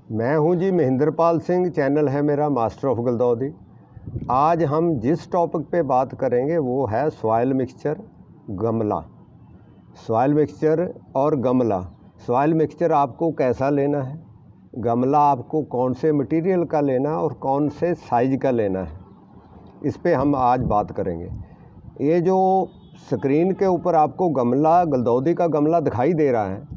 मैं हूं जी महेंद्रपाल सिंह। चैनल है मेरा मास्टर ऑफ गुलदौदी। आज हम जिस टॉपिक पे बात करेंगे वो है सॉइल मिक्सचर, गमला। सॉइल मिक्सचर और गमला। सॉइल मिक्सचर आपको कैसा लेना है, गमला आपको कौन से मटेरियल का लेना है और कौन से साइज का लेना है, इस पे हम आज बात करेंगे। ये जो स्क्रीन के ऊपर आपको गमला, गुलदौदी का गमला दिखाई दे रहा है,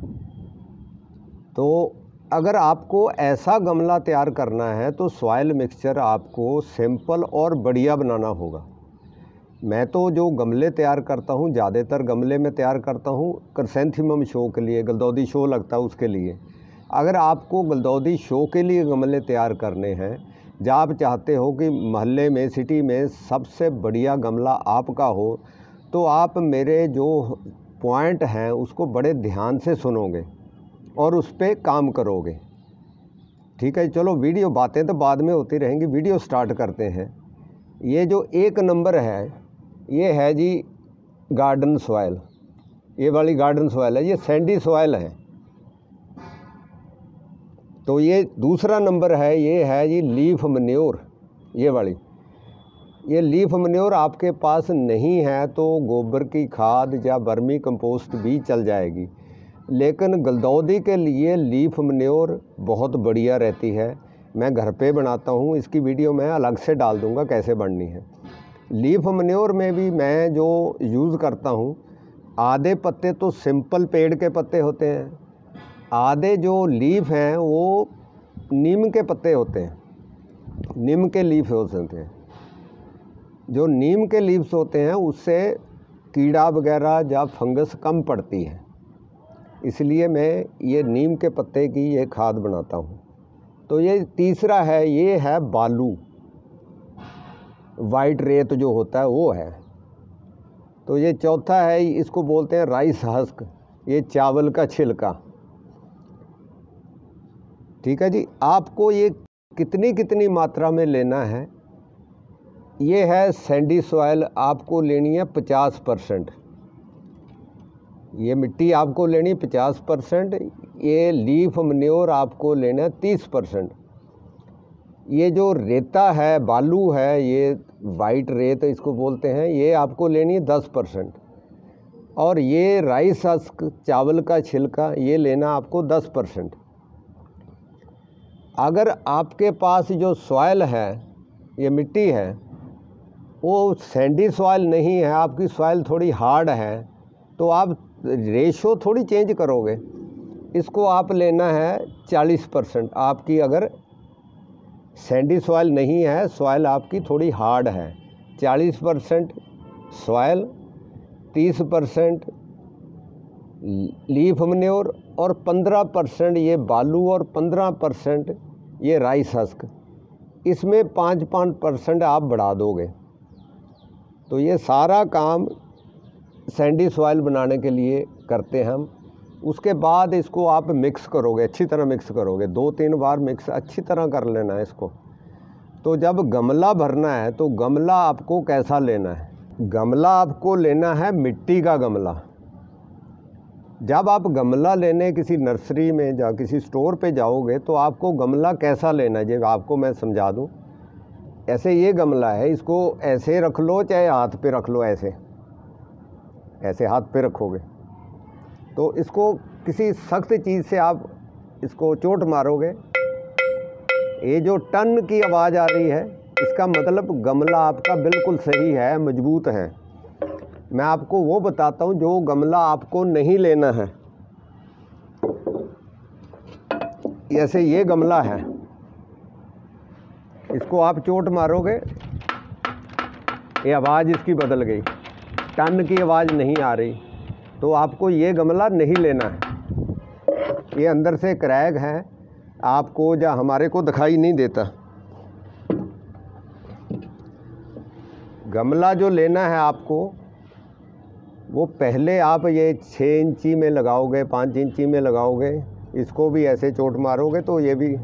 तो अगर आपको ऐसा गमला तैयार करना है तो सॉइल मिक्सचर आपको सिंपल और बढ़िया बनाना होगा। मैं तो जो गमले तैयार करता हूँ, ज़्यादातर गमले में तैयार करता हूँ क्रिसैंथेमम शो के लिए, गुलदौदी शो लगता है उसके लिए। अगर आपको गुलदौदी शो के लिए गमले तैयार करने हैं, जब आप चाहते हो कि मोहल्ले में, सिटी में सबसे बढ़िया गमला आपका हो, तो आप मेरे जो पॉइंट हैं उसको बड़े ध्यान से सुनोगे और उस पर काम करोगे। ठीक है, चलो वीडियो, बातें तो बाद में होती रहेंगी, वीडियो स्टार्ट करते हैं। ये जो एक नंबर है, ये है जी गार्डन सॉइल। ये वाली गार्डन सॉइल है, ये सैंडी सॉइल है। तो ये दूसरा नंबर है, ये है जी लीफ मन्योर। ये वाली, ये लीफ मन्योर आपके पास नहीं है तो गोबर की खाद या वर्मी कंपोस्ट भी चल जाएगी, लेकिन गुलदौदी के लिए लीफ मन्योर बहुत बढ़िया रहती है। मैं घर पे बनाता हूँ, इसकी वीडियो मैं अलग से डाल दूँगा कैसे बननी है। लीफ मन्योर में भी मैं जो यूज़ करता हूँ, आधे पत्ते तो सिंपल पेड़ के पत्ते होते हैं, आधे जो लीफ हैं वो नीम के पत्ते होते हैं, नीम के लीफ होते हैं। जो नीम के लीव्स होते हैं उससे कीड़ा वगैरह या फंगस कम पड़ती है, इसलिए मैं ये नीम के पत्ते की ये खाद बनाता हूँ। तो ये तीसरा है, ये है बालू, वाइट रेत जो होता है वो है। तो ये चौथा है, इसको बोलते हैं राइस हस्क, ये चावल का छिलका। ठीक है जी, आपको ये कितनी कितनी मात्रा में लेना है। ये है सैंडी सॉइल, आपको लेनी है 50%। ये मिट्टी आपको लेनी 50%। ये लीफ मन्योर आपको लेना है 30%। ये जो रेता है, बालू है, ये वाइट रेत इसको बोलते हैं, ये आपको लेनी है 10%। और ये राइस हस्क, चावल का छिलका, ये लेना आपको 10%। अगर आपके पास जो सॉइल है, ये मिट्टी है, वो सैंडी सॉइल नहीं है, आपकी सॉइल थोड़ी हार्ड है, तो आप रेशो थोड़ी चेंज करोगे। इसको आप लेना है 40%। आपकी अगर सैंडी सॉइल नहीं है, सॉइल आपकी थोड़ी हार्ड है, 40% सॉइल, 30% लीफ मन्योर और 15% ये बालू और 15% ये राइस हस्क। इसमें 5% आप बढ़ा दोगे। तो ये सारा काम सैंडी सॉइल बनाने के लिए करते हैं हम। उसके बाद इसको आप मिक्स करोगे, अच्छी तरह मिक्स करोगे, 2-3 बार मिक्स अच्छी तरह कर लेना है इसको। तो जब गमला भरना है तो गमला आपको कैसा लेना है, गमला आपको लेना है मिट्टी का गमला। जब आप गमला लेने किसी नर्सरी में या किसी स्टोर पे जाओगे तो आपको गमला कैसा लेना है, जब आपको मैं समझा दूं। ऐसे ये गमला है, इसको ऐसे रख लो चाहे हाथ पे रख लो, ऐसे ऐसे हाथ पे रखोगे तो इसको किसी सख्त चीज़ से आप इसको चोट मारोगे, ये जो टन की आवाज़ आ रही है, इसका मतलब गमला आपका बिल्कुल सही है, मजबूत है। मैं आपको वो बताता हूँ जो गमला आपको नहीं लेना है। जैसे ये गमला है, इसको आप चोट मारोगे, ये आवाज़ इसकी बदल गई, टन की आवाज़ नहीं आ रही, तो आपको ये गमला नहीं लेना है। ये अंदर से क्रैक है, आपको या हमारे को दिखाई नहीं देता। गमला जो लेना है आपको, वो पहले आप ये 6 इंची में लगाओगे, 5 इंची में लगाओगे, इसको भी ऐसे चोट मारोगे तो ये भी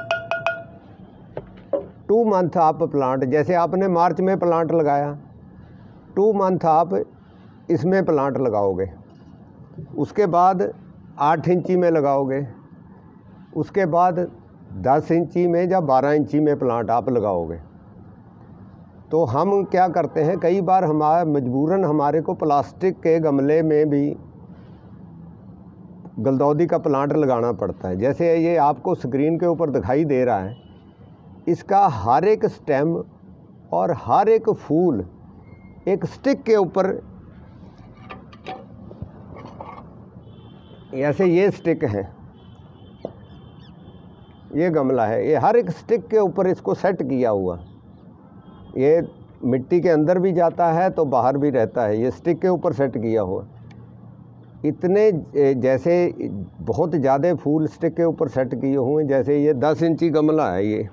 2 मंथ आप प्लांट, जैसे आपने मार्च में प्लांट लगाया, 2 मंथ आप इसमें प्लांट लगाओगे। उसके बाद 8 इंची में लगाओगे, उसके बाद 10 इंची में या 12 इंची में प्लांट आप लगाओगे, तो हम क्या करते हैं, कई बार मजबूरन हमारे को प्लास्टिक के गमले में भी गुलदाउदी का प्लांट लगाना पड़ता है। जैसे ये आपको स्क्रीन के ऊपर दिखाई दे रहा है, इसका हर एक स्टेम और हर एक फूल एक स्टिक के ऊपर, ऐसे ये स्टिक है, ये गमला है, ये हर एक स्टिक के ऊपर इसको सेट किया हुआ, ये मिट्टी के अंदर भी जाता है तो बाहर भी रहता है, ये स्टिक के ऊपर सेट किया हुआ। इतने जैसे बहुत ज़्यादा फूल स्टिक के ऊपर सेट किए हुए, जैसे ये 10 इंची गमला है, ये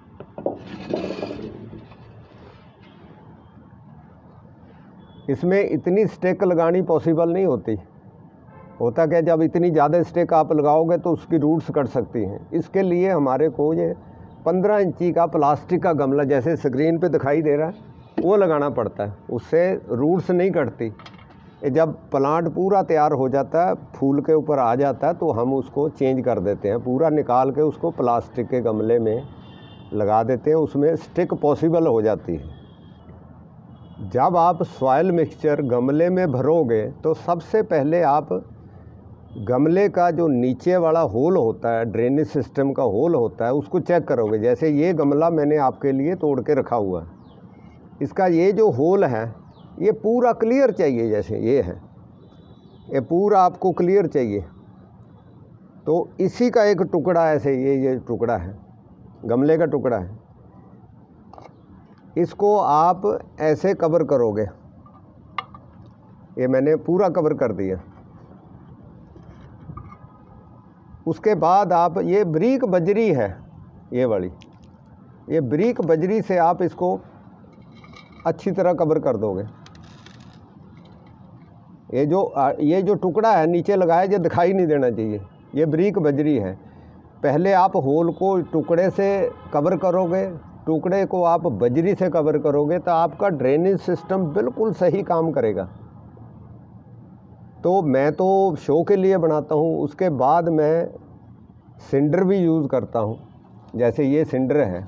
इसमें इतनी स्टिक लगानी पॉसिबल नहीं होती। होता क्या, जब इतनी ज़्यादा स्टिक आप लगाओगे तो उसकी रूट्स कट सकती हैं। इसके लिए हमारे को ये 15 इंची का प्लास्टिक का गमला, जैसे स्क्रीन पे दिखाई दे रहा है, वो लगाना पड़ता है, उससे रूट्स नहीं कटती। जब प्लांट पूरा तैयार हो जाता है, फूल के ऊपर आ जाता है, तो हम उसको चेंज कर देते हैं, पूरा निकाल के उसको प्लास्टिक के गमले में लगा देते हैं, उसमें स्टिक पॉसिबल हो जाती है। जब आप सॉइल मिक्सचर गमले में भरोगे तो सबसे पहले आप गमले का जो नीचे वाला होल होता है, ड्रेनेज सिस्टम का होल होता है, उसको चेक करोगे। जैसे ये गमला मैंने आपके लिए तोड़ के रखा हुआ है, इसका ये जो होल है ये पूरा क्लियर चाहिए, जैसे ये है, ये पूरा आपको क्लियर चाहिए। तो इसी का एक टुकड़ा, ऐसे ये टुकड़ा है, गमले का टुकड़ा है, इसको आप ऐसे कवर करोगे, ये मैंने पूरा कवर कर दिया। उसके बाद आप, ये ब्रीक बजरी है, ये वाली, ये ब्रीक बजरी से आप इसको अच्छी तरह कवर कर दोगे। ये जो टुकड़ा है नीचे लगाया, ये दिखाई नहीं देना चाहिए, ये ब्रीक बजरी है। पहले आप होल को टुकड़े से कवर करोगे, टुकड़े को आप बजरी से कवर करोगे, तो आपका ड्रेनेज सिस्टम बिल्कुल सही काम करेगा। तो मैं तो शो के लिए बनाता हूँ, उसके बाद मैं सिंडर भी यूज़ करता हूँ। जैसे ये सिंडर है,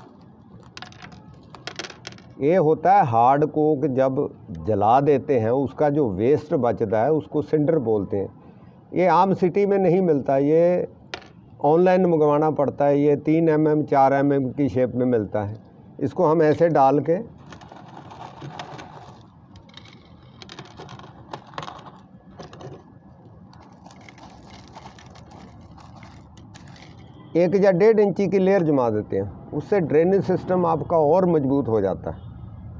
ये होता है हार्ड कोक, जब जला देते हैं उसका जो वेस्ट बचता है उसको सिंडर बोलते हैं। ये आम सिटी में नहीं मिलता, ये ऑनलाइन मंगवाना पड़ता है। ये 3 mm 4 mm की शेप में मिलता है। इसको हम ऐसे डाल के एक या 1.5 इंची की लेयर जमा देते हैं, उससे ड्रेनेज सिस्टम आपका और मजबूत हो जाता है।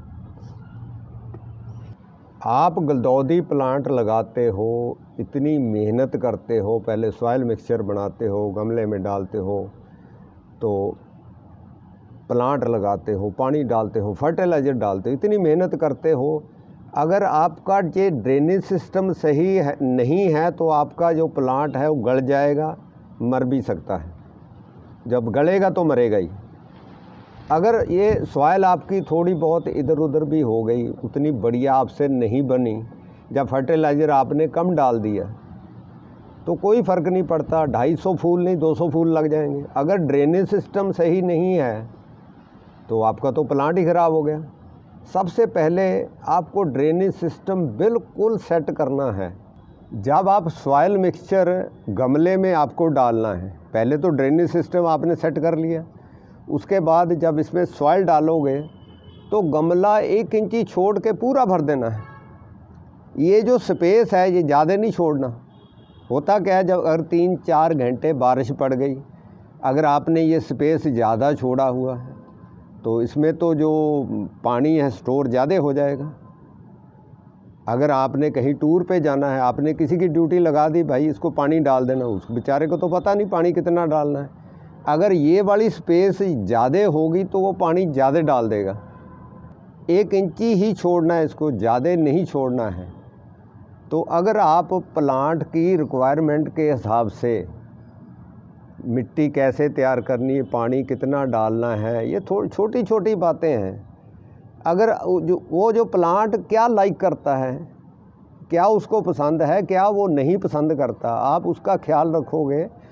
आप गुलदाउदी प्लांट लगाते हो, इतनी मेहनत करते हो, पहले सॉइल मिक्सचर बनाते हो, गमले में डालते हो, तो प्लांट लगाते हो, पानी डालते हो, फर्टिलाइज़र डालते हो, इतनी मेहनत करते हो। अगर आपका ये ड्रेनेज सिस्टम सही है नहीं है तो आपका जो प्लांट है वो गल जाएगा, मर भी सकता है। जब गलेगा तो मरेगा ही। अगर ये सॉइल आपकी थोड़ी बहुत इधर उधर भी हो गई, उतनी बढ़िया आपसे नहीं बनी, जब फर्टिलाइज़र आपने कम डाल दिया, तो कोई फ़र्क नहीं पड़ता, 250 फूल नहीं 200 फूल लग जाएंगे। अगर ड्रेनेज सिस्टम सही नहीं है तो आपका तो प्लांट ही ख़राब हो गया। सबसे पहले आपको ड्रेनेज सिस्टम बिल्कुल सेट करना है। जब आप सॉइल मिक्सचर गमले में आपको डालना है, पहले तो ड्रेनेज सिस्टम आपने सेट कर लिया, उसके बाद जब इसमें सॉइल डालोगे तो गमला 1 इंची छोड़ के पूरा भर देना है। ये जो स्पेस है ये ज़्यादा नहीं छोड़ना। होता क्या है, जब अगर 3-4 घंटे बारिश पड़ गई, अगर आपने ये स्पेस ज़्यादा छोड़ा हुआ है तो इसमें तो जो पानी है स्टोर ज़्यादा हो जाएगा। अगर आपने कहीं टूर पे जाना है, आपने किसी की ड्यूटी लगा दी, भाई इसको पानी डाल देना, उस बेचारे को तो पता नहीं पानी कितना डालना है। अगर ये वाली स्पेस ज़्यादा होगी तो वो पानी ज़्यादा डाल देगा। 1 इंची ही छोड़ना है, इसको ज़्यादा नहीं छोड़ना है। तो अगर आप प्लांट की रिक्वायरमेंट के हिसाब से मिट्टी कैसे तैयार करनी है, पानी कितना डालना है, ये छोटी छोटी बातें हैं। अगर वो जो प्लांट क्या लाइक करता है, क्या उसको पसंद है, क्या वो नहीं पसंद करता, आप उसका ख्याल रखोगे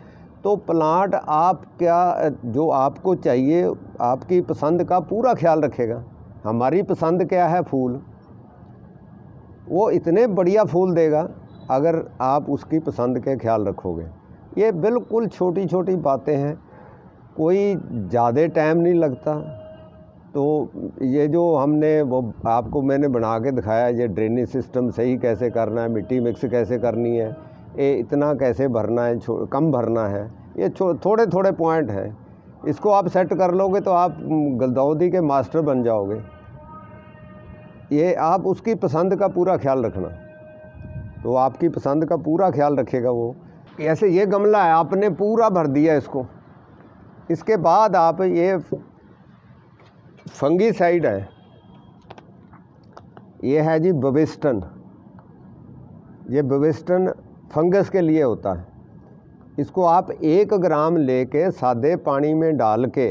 तो प्लांट आप क्या जो आपको चाहिए, आपकी पसंद का पूरा ख्याल रखेगा। हमारी पसंद क्या है? फूल। वो इतने बढ़िया फूल देगा अगर आप उसकी पसंद के ख्याल रखोगे। ये बिल्कुल छोटी छोटी बातें हैं, कोई ज़्यादा टाइम नहीं लगता। तो ये जो हमने वो आपको मैंने बना के दिखाया, ये ड्रेनेज सिस्टम सही कैसे करना है, मिट्टी मिक्स कैसे करनी है, ये इतना कैसे भरना है, कम भरना है, ये थोड़े थोड़े पॉइंट हैं। इसको आप सेट कर लोगे तो आप गुलदाउदी के मास्टर बन जाओगे। ये आप उसकी पसंद का पूरा ख्याल रखना, तो आपकी पसंद का पूरा ख्याल रखेगा वो। ऐसे ये गमला है, आपने पूरा भर दिया इसको। इसके बाद आप ये फंगीसाइड है, ये है जी बविस्टन। ये बविस्टन फंगस के लिए होता है। इसको आप 1 ग्राम लेके सादे पानी में डाल के,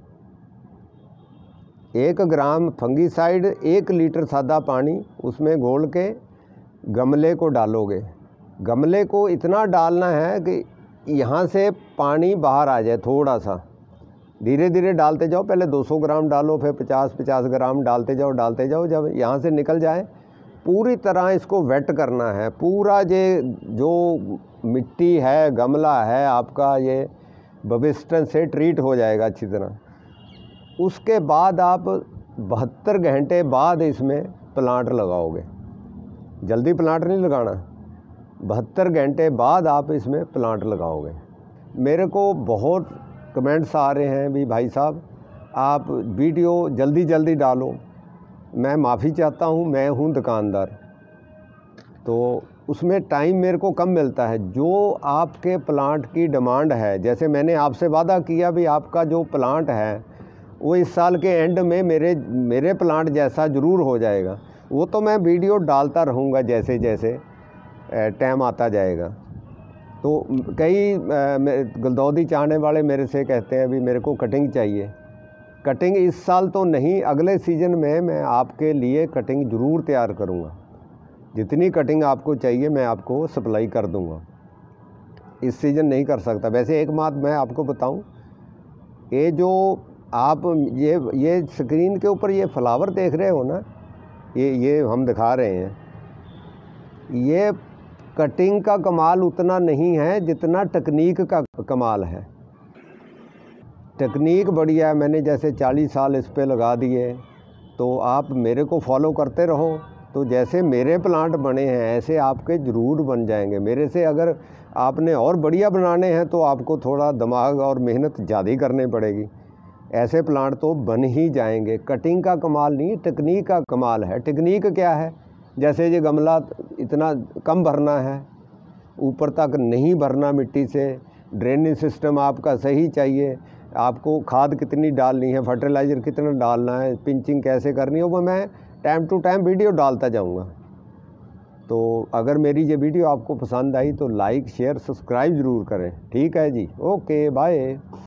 1 ग्राम फंगीसाइड 1 लीटर सादा पानी उसमें घोल के गमले को डालोगे। गमले को इतना डालना है कि यहाँ से पानी बाहर आ जाए थोड़ा सा। धीरे धीरे डालते जाओ, पहले 200 ग्राम डालो, फिर 50-50 ग्राम डालते जाओ। जब यहाँ से निकल जाए, पूरी तरह इसको वेट करना है। पूरा ये जो मिट्टी है, गमला है आपका, ये बविस्टन से ट्रीट हो जाएगा अच्छी तरह। उसके बाद आप 72 घंटे बाद इसमें प्लांट लगाओगे। जल्दी प्लांट नहीं लगाना, 72 घंटे बाद आप इसमें प्लांट लगाओगे। मेरे को बहुत कमेंट्स आ रहे हैं भी भाई साहब आप वीडियो जल्दी जल्दी डालो। मैं माफ़ी चाहता हूँ, मैं हूँ दुकानदार, तो उसमें टाइम मेरे को कम मिलता है। जो आपके प्लांट की डिमांड है, जैसे मैंने आपसे वादा किया भी आपका जो प्लांट है वो इस साल के एंड में मेरे प्लांट जैसा ज़रूर हो जाएगा। वो तो मैं वीडियो डालता रहूँगा जैसे जैसे टाइम आता जाएगा। तो कई गुलदाउदी चाहने वाले मेरे से कहते हैं भी मेरे को कटिंग चाहिए। कटिंग इस साल तो नहीं, अगले सीज़न में मैं आपके लिए कटिंग ज़रूर तैयार करूँगा। जितनी कटिंग आपको चाहिए मैं आपको सप्लाई कर दूँगा। इस सीज़न नहीं कर सकता। वैसे एक बात मैं आपको बताऊँ, ये जो आप ये स्क्रीन के ऊपर ये फ्लावर देख रहे हो ना, ये हम दिखा रहे हैं, ये कटिंग का कमाल उतना नहीं है जितना टेक्निक का कमाल है। टेक्निक बढ़िया है। मैंने जैसे 40 साल इस पे लगा दिए, तो आप मेरे को फॉलो करते रहो, तो जैसे मेरे प्लांट बने हैं ऐसे आपके ज़रूर बन जाएंगे। मेरे से अगर आपने और बढ़िया बनाने हैं तो आपको थोड़ा दिमाग और मेहनत ज़्यादा ही करनी पड़ेगी। ऐसे प्लांट तो बन ही जाएंगे। कटिंग का कमाल नहीं, टेक्निक का कमाल है। टेक्निक क्या है? जैसे ये गमला इतना कम भरना है, ऊपर तक नहीं भरना मिट्टी से, ड्रेनेज सिस्टम आपका सही चाहिए, आपको खाद कितनी डालनी है, फर्टिलाइज़र कितना डालना है, पिंचिंग कैसे करनी है, वो मैं टाइम टू टाइम वीडियो डालता जाऊंगा। तो अगर मेरी ये वीडियो आपको पसंद आई तो लाइक शेयर सब्सक्राइब ज़रूर करें। ठीक है जी, ओके बाय।